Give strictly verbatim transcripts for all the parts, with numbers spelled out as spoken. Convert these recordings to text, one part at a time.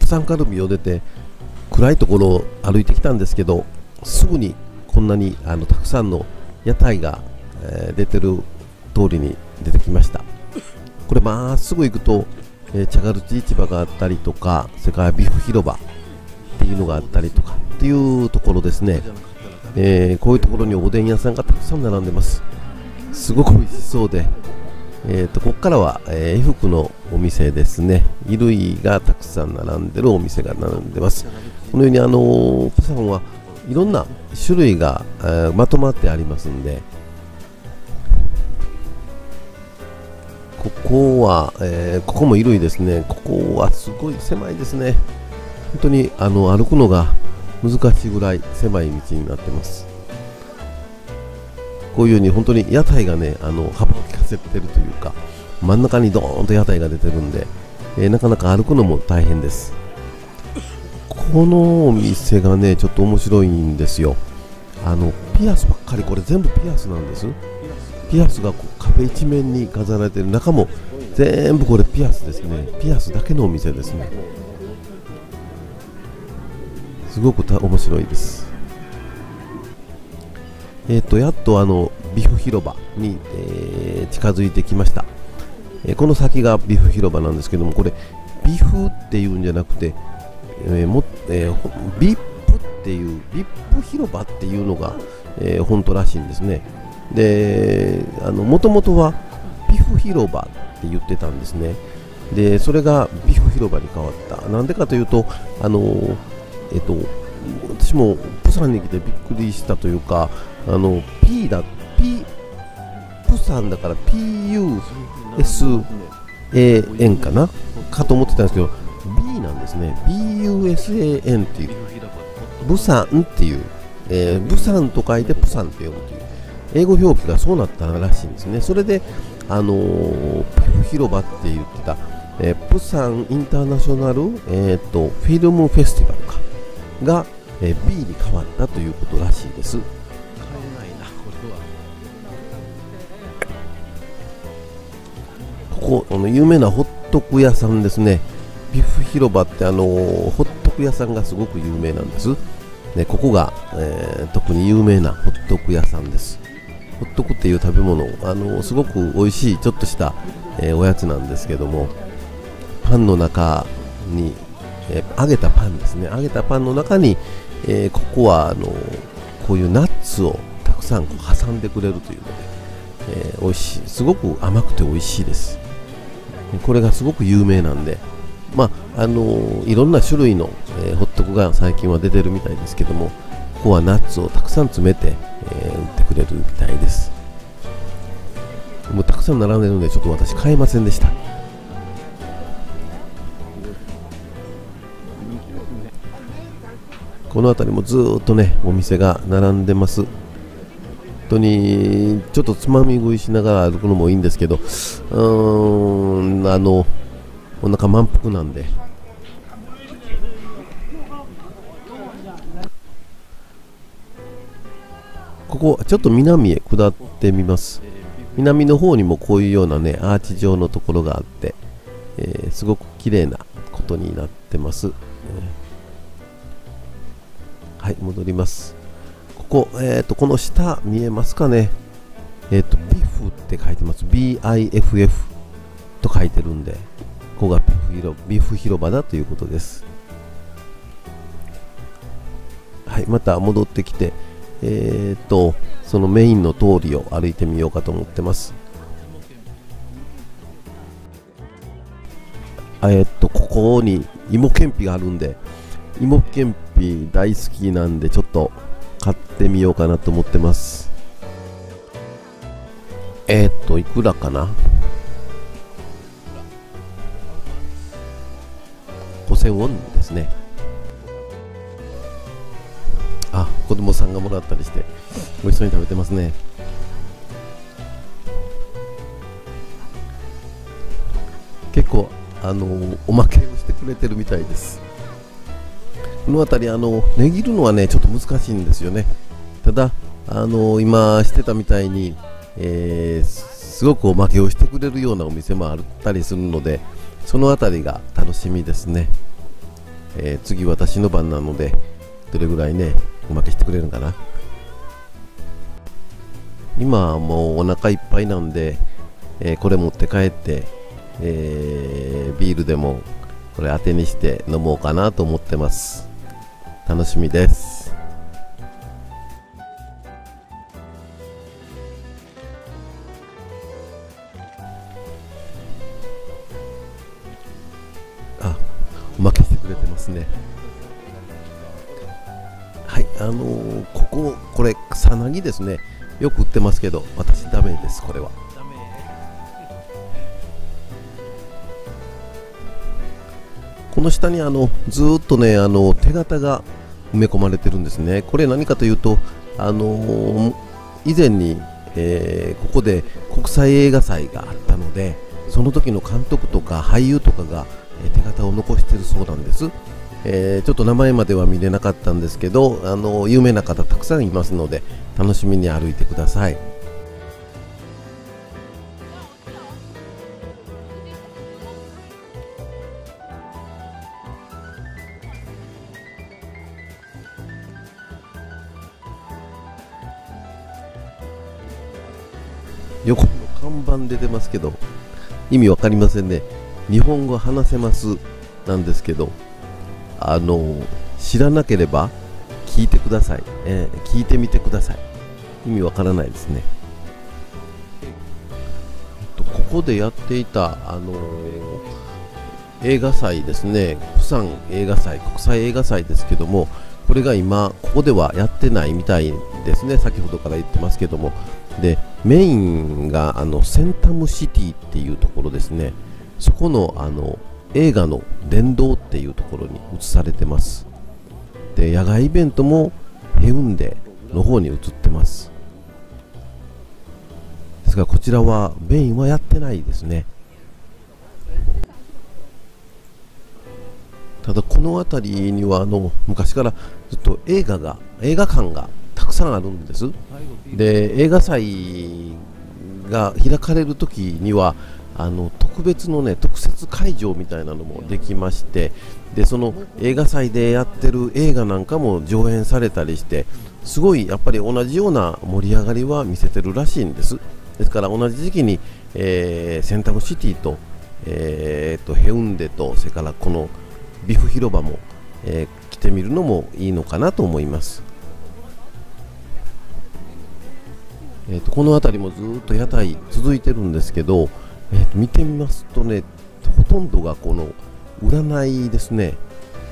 サンカルビを出て暗いところを歩いてきたんですけど、すぐにこんなにあのたくさんの屋台が、えー、出てる通りに出てきました。これまっすぐ行くと、えー、茶ガルチ市場があったりとか、それからビフ広場っていうのがあったりとかっていうところですね。えー、こういうところにおでん屋さんがたくさん並んでます。すごく美味しそうで、えー、とここからは、えー、衣服のお店ですね。衣類がたくさん並んでるお店が並んでます。このようにあのー、プサンはいろんな種類が、えー、まとまってありますんで、ここは、えー、ここも衣類ですね。ここはすごい狭いですね。本当にあの歩くのが難しいぐらい狭い道になってます。こういうように本当に屋台がね、あの幅を利かせてるというか、真ん中にドーンと屋台が出てるんで、えー、なかなか歩くのも大変です。このお店がねちょっと面白いんですよ。あのピアスばっかり、これ全部ピアスなんです。ピアスがこう壁一面に飾られている、中も全部これピアスですね。ピアスだけのお店ですね。すごくた面白いです。えー、とやっとあのビフ広場に、えー、近づいてきました。えー、この先がビフ広場なんですけども、これビフっていうんじゃなくて、えーもえー、ビップっていうビップ広場っていうのが、えー、本当らしいんですね。で、あのもともとはビフ広場って言ってたんですね。でそれがビフ広場に変わった。なんでかというと、あのーえっと、私もプサンに来てびっくりしたというか、あの P だ P プサンだから ピーユーエスエーエヌ かなかと思ってたんですけど、 B なんですね。 ビーユーエスエーエヌ っていう、ブサンっていう、えー、ブサンと書いてプサンって読むという英語表記がそうなったらしいんですね。それであのー、ピフ広場って言ってた、えー、プサンインターナショナル、えー、とフィルムフェスティバルかが、えー、B に変わったということらしいです。買えないな、これは。ここあの有名なホットク屋さんですね。ビフ広場ってあのー、ホットク屋さんがすごく有名なんです、ね、ここが、えー、特に有名なホットク屋さんです。ホットクっていう食べ物、あのー、すごく美味しいちょっとした、えー、おやつなんですけども、パンの中にえー、揚げたパンですね。揚げたパンの中に、えー、ここはあのこういうナッツをたくさんこう挟んでくれるというので、えー、美味しい、すごく甘くて美味しいです。これがすごく有名なんで、まああのー、いろんな種類の、えー、ホットクが最近は出てるみたいですけども、ここはナッツをたくさん詰めて、えー、売ってくれるみたいです。もうたくさん並んでるのでちょっと私買えませんでした。この辺りもずーっとねお店が並んでます。本当にちょっとつまみ食いしながら歩くのもいいんですけど、うーんあのお腹満腹なんで、ここちょっと南へ下ってみます。南の方にもこういうようなねアーチ状のところがあって、えー、すごく綺麗なことになってます。えーはい、戻ります。ここ、えーと、この下見えますかね。えーと、ビフって書いてます。ビーアイエフエフ と書いてるんで、ここがビフ広、ビフ広場だということです。はい、また戻ってきて、えーと、そのメインの通りを歩いてみようかと思ってます。えーと、ここに芋けんぴがあるんで、芋けんぴ大好きなんでちょっと買ってみようかなと思ってます。えー、っといくらかな、ごせんウォンですね。あ、子供さんがもらったりして美味しそうに食べてますね。結構あのおまけをしてくれてるみたいです。この辺りあの値切るのはねちょっと難しいんですよね。ただあの今してたみたいに、えー、すごくおまけをしてくれるようなお店もあったりするので、その辺りが楽しみですね。 えー、次私の番なのでどれぐらいねおまけしてくれるのかな。今はもうお腹いっぱいなんで、えー、これ持って帰って、えー、ビールでもこれ当てにして飲もうかなと思ってます。楽しみです。あ、おまけしてくれてますね。はい、あのー、こここれ草薙ですね。よく売ってますけど私ダメです。これはこの下にあのずーっとねあの手形が埋め込まれてるんですね。これ何かというとあのー、以前に、えー、ここで国際映画祭があったのでその時の監督とか俳優とかが、えー、手形を残しているそうなんです。えー、ちょっと名前までは見れなかったんですけど、あの有名な方たくさんいますので楽しみに歩いてください。横の看板出てますけど意味わかりませんね。日本語話せますなんですけど、あの知らなければ聞いてください、えー、聞いてみてください。意味わからないですね。ここでやっていた、あのー、映画祭ですね。釜山映画祭、国際映画祭ですけども、これが今ここではやってないみたいですね。先ほどから言ってますけども、でメインがあのセンタムシティっていうところですね。そこのあの映画の殿堂っていうところに移されてます。で野外イベントもヘウンデの方に移ってます。ですがこちらはメインはやってないですね。ただこの辺りにはあの昔からずっと映画が映画館がたくさんあるんです。で映画祭が開かれる時にはあの特別のね特設会場みたいなのもできまして、でその映画祭でやってる映画なんかも上演されたりして、すごいやっぱり同じような盛り上がりは見せてるらしいんです。ですから同じ時期に、えー、センタムシティと、えー、とヘウンデとそれからこのビフ広場も、えー、来てみるのもいいのかなと思います。えー、とこの辺りもずっと屋台続いてるんですけど、えー、と見てみますとね、ほとんどがこの占いですね。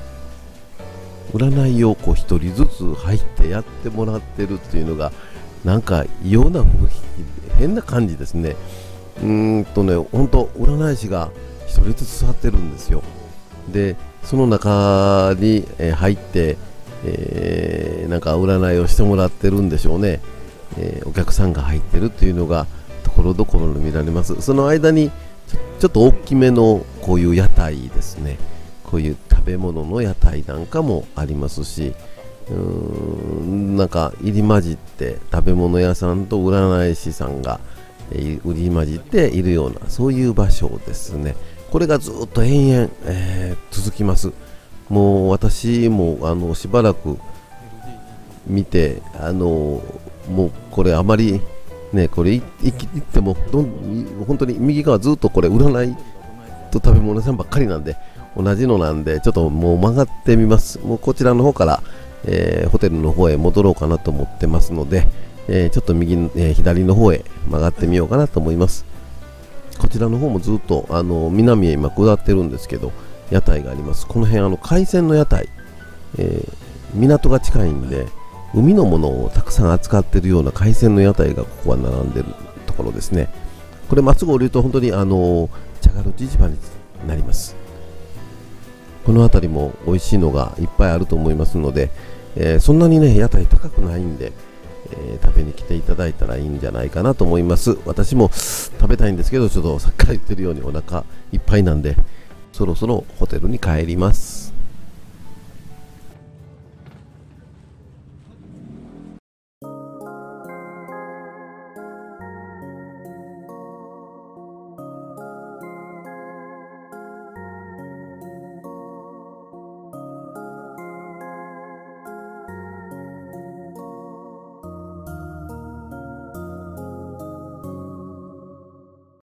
占いをこう一人ずつ入ってやってもらってるっていうのがなんか異様な雰囲気、変な感じですね。うーんとね、本当占い師が一人ずつ座ってるんですよ。でその中に、えー、入って、えー、なんか占いをしてもらってるんでしょうね。えー、お客さんが入ってるっていうのがところどころで見られます。その間にち ょ, ちょっと大きめのこういう屋台ですね、こういう食べ物の屋台なんかもありますし、うーんなんか入り混じって食べ物屋さんと占い師さんが、えー、売り混じっているようなそういう場所ですね。これがずっと延々、えー、続きます。もう私もあのしばらく見て、あのもうこれあまりね、これいい行ってもどん本当に右側ずっとこれ占いと食べ物屋さんばっかりなんで、同じのなんでちょっともう曲がってみます。もうこちらの方から、えー、ホテルの方へ戻ろうかなと思ってますので、えー、ちょっと右、えー、左の方へ曲がってみようかなと思います。こちらの方もずっとあの南へ今下ってるんですけど、屋台があります。この辺あの海鮮の屋台、えー、港が近いんで海のものをたくさん扱っているような海鮮の屋台がここは並んでるところですね。これまっすぐ降りると本当にあの茶ガル市場になります。この辺りも美味しいのがいっぱいあると思いますので、えー、そんなにね屋台高くないんで、えー、食べに来ていただいたらいいんじゃないかなと思います。私も食べたいんですけど、ちょっとさっきから言ってるようにお腹いっぱいなんでそろそろホテルに帰ります。